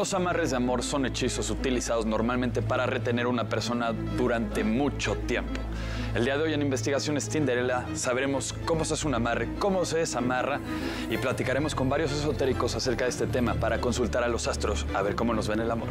Los amarres de amor son hechizos utilizados normalmente para retener a una persona durante mucho tiempo. El día de hoy en Investigaciones Tinderella sabremos cómo se hace un amarre, cómo se desamarra y platicaremos con varios esotéricos acerca de este tema para consultar a los astros a ver cómo nos ven el amor.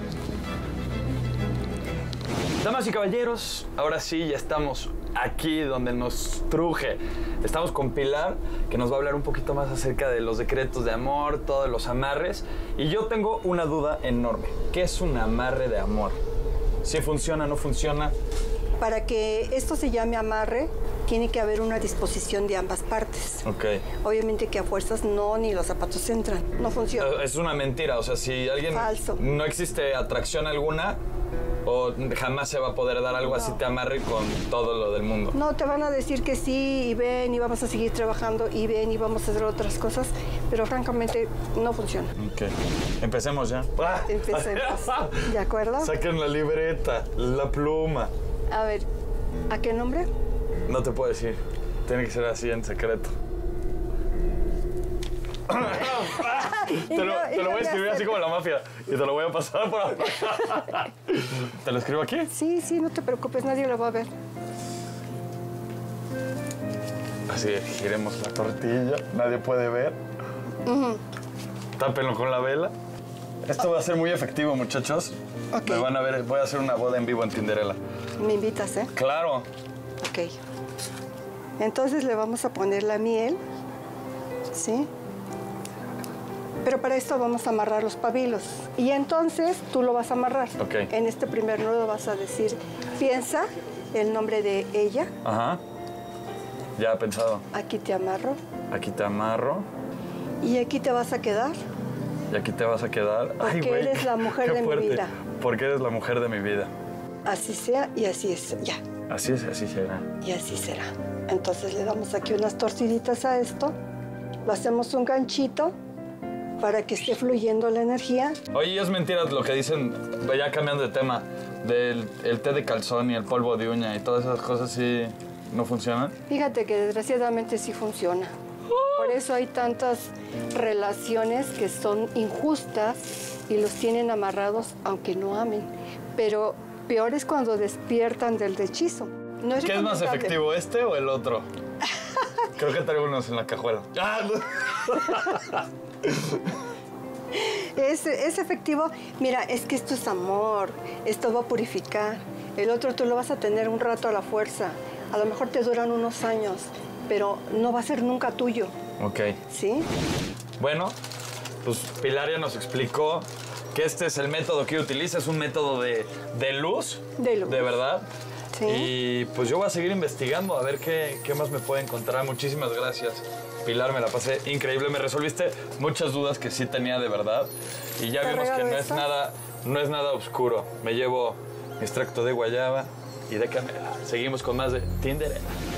Damas y caballeros, ahora sí ya estamos aquí donde nos truje. Estamos con Pilar, que nos va a hablar un poquito más acerca de los decretos de amor, todos los amarres. Y yo tengo una duda enorme. ¿Qué es un amarre de amor? ¿Si funciona, no funciona? Para que esto se llame amarre, tiene que haber una disposición de ambas partes. Ok. Obviamente que a fuerzas no, ni los zapatos entran. No funciona. Es una mentira, o sea, si alguien... Falso. No existe atracción alguna, o jamás se va a poder dar algo así te amarre con todo lo del mundo. No, te van a decir que sí, y ven, y vamos a seguir trabajando, y ven, y vamos a hacer otras cosas, pero francamente no funciona. Ok. Empecemos ya. Empecemos. ¿De acuerdo? Saquen la libreta, la pluma. A ver, ¿a qué nombre? No te puedo decir. Tiene que ser así en secreto. Te lo voy a escribir así como la mafia y te lo voy a pasar por abajo. ¿Te lo escribo aquí? Sí, sí, no te preocupes, nadie lo va a ver. Así, giremos la tortilla, nadie puede ver. Tápenlo con la vela. Esto va a ser muy efectivo, muchachos. Ok. Me van a ver, voy a hacer una boda en vivo en Tinderella. Me invitas, ¿eh? Claro. Ok. Entonces le vamos a poner la miel, ¿sí? Pero para esto vamos a amarrar los pabilos. Y entonces tú lo vas a amarrar. Ok. En este primer nudo vas a decir, piensa el nombre de ella. Ajá. Ya he pensado. Aquí te amarro. Aquí te amarro. Y aquí te vas a quedar. Y aquí te vas a quedar. Porque Ay, güey, eres la mujer qué de mi fuerte. vida. Porque eres la mujer de mi vida. Así sea y así es. Ya. Así es, así será. Y así será. Entonces le damos aquí unas torciditas a esto. Lo hacemos un ganchito para que esté fluyendo la energía. Oye, es mentira lo que dicen, ya cambiando de tema, del el té de calzón y el polvo de uña y todas esas cosas, ¿sí no funcionan? Fíjate que desgraciadamente sí funciona. Por eso hay tantas relaciones que son injustas y los tienen amarrados aunque no amen. Pero peor es cuando despiertan del hechizo. No es ¿Qué es más recomendable. efectivo, este o el otro? Creo que traigo unos en la cajuela. ¡Ah! Es efectivo. Mira, es que esto es amor. Esto va a purificar. El otro tú lo vas a tener un rato a la fuerza. A lo mejor te duran unos años, pero no va a ser nunca tuyo. Ok. ¿Sí? Bueno, pues Pilar ya nos explicó que este es el método que utiliza. Es un método de luz. De luz. De verdad. Sí. Y pues yo voy a seguir investigando a ver qué más me puedo encontrar. Muchísimas gracias, Pilar, me la pasé increíble. Me resolviste muchas dudas que sí tenía de verdad. Y ya vimos que no es nada oscuro. Me llevo extracto de guayaba y de canela. Seguimos con más de Tinderella.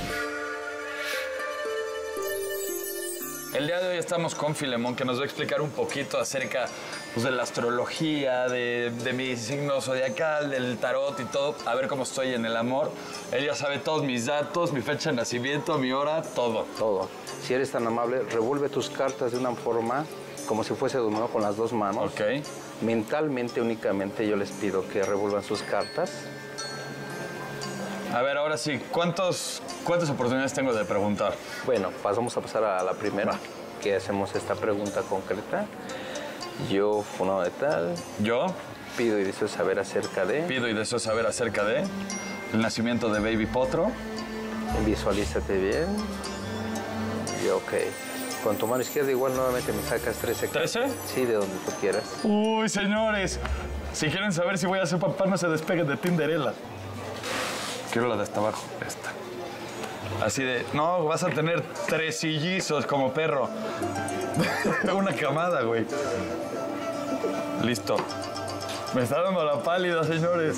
El día de hoy estamos con Filemón, que nos va a explicar un poquito acerca pues, de la astrología, de mi signo zodiacal, del tarot y todo. A ver cómo estoy en el amor. Él ya sabe todos mis datos, mi fecha de nacimiento, mi hora, todo. Todo. Si eres tan amable, revuelve tus cartas de una forma como si fuese de nuevo con las dos manos. Ok. Mentalmente únicamente yo les pido que revuelvan sus cartas. A ver, ahora sí, ¿cuántas oportunidades tengo de preguntar? Bueno, vamos a pasar a la primera, que hacemos esta pregunta concreta. Yo, fulano de tal, Yo pido y deseo saber acerca de... pido y deseo saber acerca de el nacimiento de Baby Potro. Visualízate bien. Y ok. Con tu mano izquierda igual nuevamente me sacas 13 cartas. ¿13? Sí, de donde tú quieras. Uy, señores, si quieren saber si voy a ser papá, no se despeguen de Tinderella. Quiero la de hasta abajo, esta. Así de, no, vas a tener 3 sillizos como perro. Una camada, güey. Listo. Me está dando la pálida, señores.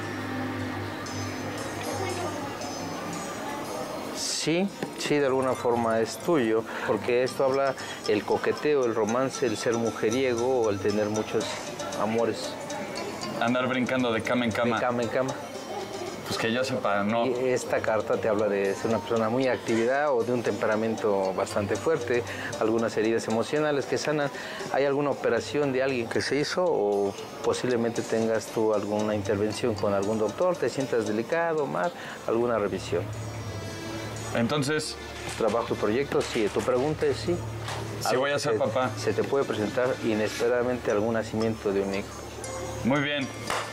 Sí, sí, de alguna forma es tuyo, porque esto habla el coqueteo, el romance, el ser mujeriego o el tener muchos amores. Andar brincando de cama en cama. De cama en cama. Pues que yo sepa, no. Y esta carta te habla de ser una persona muy actividad o de un temperamento bastante fuerte, algunas heridas emocionales que sanan. ¿Hay alguna operación de alguien que se hizo o posiblemente tengas tú alguna intervención con algún doctor? ¿Te sientas delicado, mal? ¿Alguna revisión? Entonces... ¿Trabajo y proyectos? Sí. ¿Tu pregunta es sí? Sí, voy a ser papá. Se te puede presentar inesperadamente algún nacimiento de un hijo. Muy bien.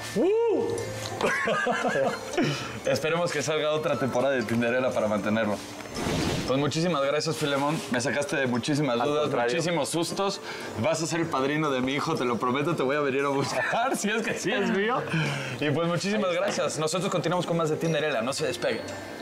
Esperemos que salga otra temporada de Tinderella para mantenerlo. Pues muchísimas gracias, Filemón. Me sacaste de muchísimas dudas, muchísimos sustos. Vas a ser el padrino de mi hijo, te lo prometo. Te voy a venir a buscar, si es que sí es mío. Y pues muchísimas gracias. Nosotros continuamos con más de Tinderella. No se despeguen.